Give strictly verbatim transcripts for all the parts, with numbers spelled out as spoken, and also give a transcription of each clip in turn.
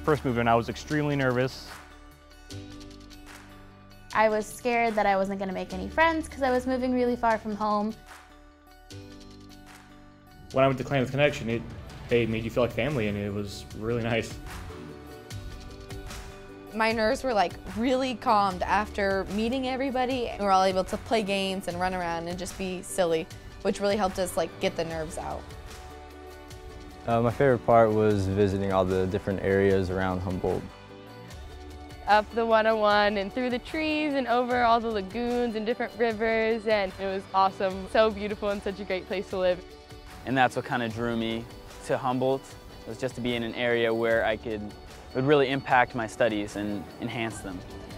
first moved in, I was extremely nervous. I was scared that I wasn't going to make any friends because I was moving really far from home. When I went to Klamath Connection, it they made you feel like family, and it was really nice. My nerves were like really calmed after meeting everybody. We were all able to play games and run around and just be silly, which really helped us like get the nerves out. Uh, my favorite part was visiting all the different areas around Humboldt. Up the one oh one and through the trees and over all the lagoons and different rivers, and it was awesome. So beautiful and such a great place to live. And that's what kind of drew me to Humboldt, was just to be in an area where I could would really impact my studies and enhance them.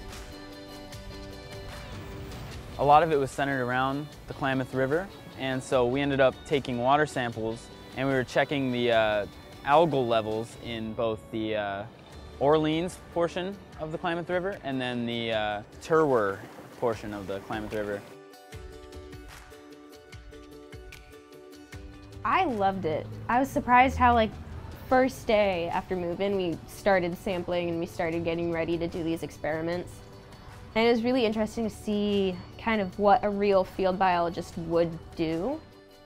A lot of it was centered around the Klamath River, and so we ended up taking water samples, and we were checking the uh, algal levels in both the uh, Orleans portion of the Klamath River and then the uh, Turwer portion of the Klamath River. I loved it. I was surprised how, like, first day after moving, we started sampling and we started getting ready to do these experiments. And it was really interesting to see kind of what a real field biologist would do.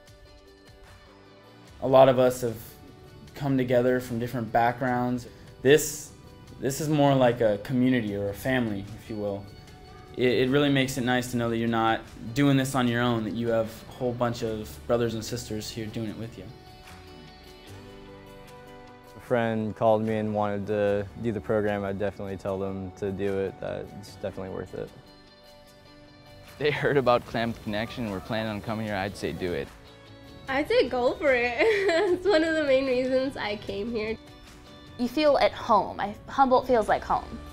A lot of us have come together from different backgrounds. This, this is more like a community or a family, if you will. It, it really makes it nice to know that you're not doing this on your own, that you have a whole bunch of brothers and sisters here doing it with you. If a friend called me and wanted to do the program, I'd definitely tell them to do it. That it's definitely worth it. If they heard about Klamath Connection and were planning on coming here, I'd say do it. I'd say go for it. It's one of the main reasons I came here. You feel at home. I, Humboldt feels like home.